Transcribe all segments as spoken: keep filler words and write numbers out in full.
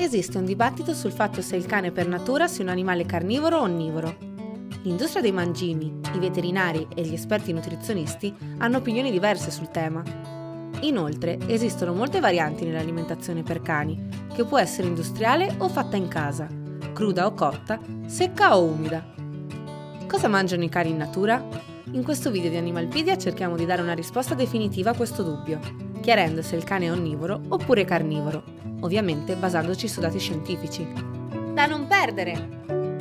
Esiste un dibattito sul fatto se il cane per natura sia un animale carnivoro o onnivoro. L'industria dei mangimi, i veterinari e gli esperti nutrizionisti hanno opinioni diverse sul tema. Inoltre, esistono molte varianti nell'alimentazione per cani, che può essere industriale o fatta in casa, cruda o cotta, secca o umida. Cosa mangiano i cani in natura? In questo video di Animalpedia cerchiamo di dare una risposta definitiva a questo dubbio, chiarendo se il cane è onnivoro oppure carnivoro, ovviamente basandoci su dati scientifici. Da non perdere!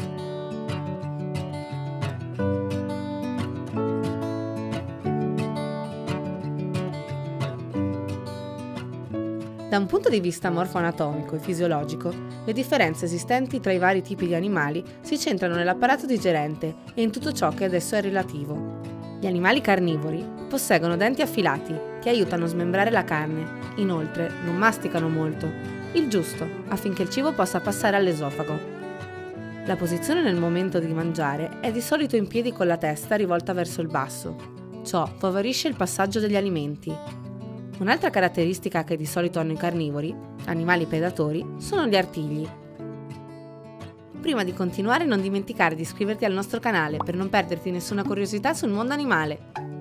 Da un punto di vista morfo-anatomico e fisiologico, le differenze esistenti tra i vari tipi di animali si centrano nell'apparato digerente e in tutto ciò che ad esso è relativo. Gli animali carnivori posseggono denti affilati che aiutano a smembrare la carne, inoltre non masticano molto, il giusto affinché il cibo possa passare all'esofago. La posizione nel momento di mangiare è di solito in piedi con la testa rivolta verso il basso. Ciò favorisce il passaggio degli alimenti. Un'altra caratteristica che di solito hanno i carnivori, animali predatori, sono gli artigli. Prima di continuare non dimenticare di iscriverti al nostro canale per non perderti nessuna curiosità sul mondo animale.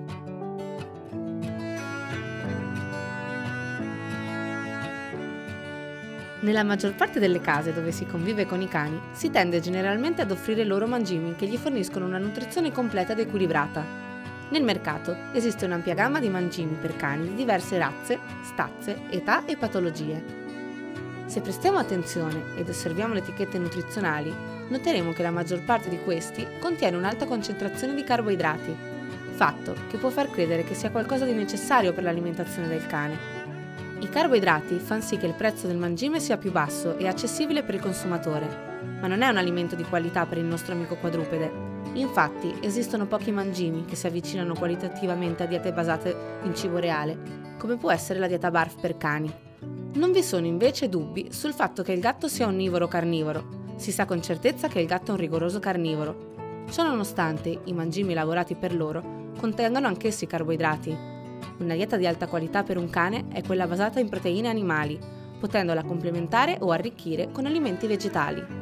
Nella maggior parte delle case dove si convive con i cani, si tende generalmente ad offrire loro mangimi che gli forniscono una nutrizione completa ed equilibrata. Nel mercato esiste un'ampia gamma di mangimi per cani di diverse razze, stazze, età e patologie. Se prestiamo attenzione ed osserviamo le etichette nutrizionali, noteremo che la maggior parte di questi contiene un'alta concentrazione di carboidrati, fatto che può far credere che sia qualcosa di necessario per l'alimentazione del cane. I carboidrati fanno sì che il prezzo del mangime sia più basso e accessibile per il consumatore, ma non è un alimento di qualità per il nostro amico quadrupede. Infatti, esistono pochi mangimi che si avvicinano qualitativamente a diete basate in cibo reale, come può essere la dieta barf per cani. Non vi sono invece dubbi sul fatto che il gatto sia onnivoro o carnivoro. Si sa con certezza che il gatto è un rigoroso carnivoro. Ciò nonostante, i mangimi elaborati per loro contengono anch'essi carboidrati. Una dieta di alta qualità per un cane è quella basata in proteine animali, potendola complementare o arricchire con alimenti vegetali.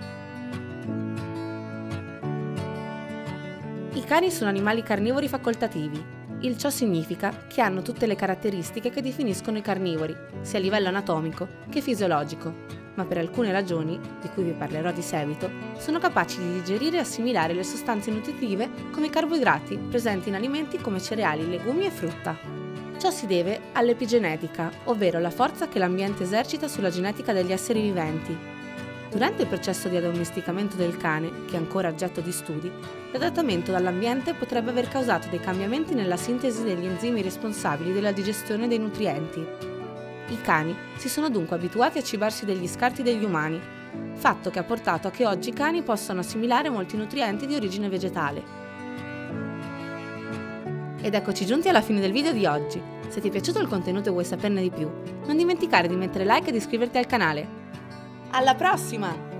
I cani sono animali carnivori facoltativi, il ciò significa che hanno tutte le caratteristiche che definiscono i carnivori, sia a livello anatomico che fisiologico, ma per alcune ragioni, di cui vi parlerò di seguito, sono capaci di digerire e assimilare le sostanze nutritive come i carboidrati presenti in alimenti come cereali, legumi e frutta. Ciò si deve all'epigenetica, ovvero la forza che l'ambiente esercita sulla genetica degli esseri viventi. Durante il processo di addomesticamento del cane, che è ancora oggetto di studi, l'adattamento dall'ambiente potrebbe aver causato dei cambiamenti nella sintesi degli enzimi responsabili della digestione dei nutrienti. I cani si sono dunque abituati a cibarsi degli scarti degli umani, fatto che ha portato a che oggi i cani possano assimilare molti nutrienti di origine vegetale. Ed eccoci giunti alla fine del video di oggi. Se ti è piaciuto il contenuto e vuoi saperne di più, non dimenticare di mettere like e di iscriverti al canale. Alla prossima!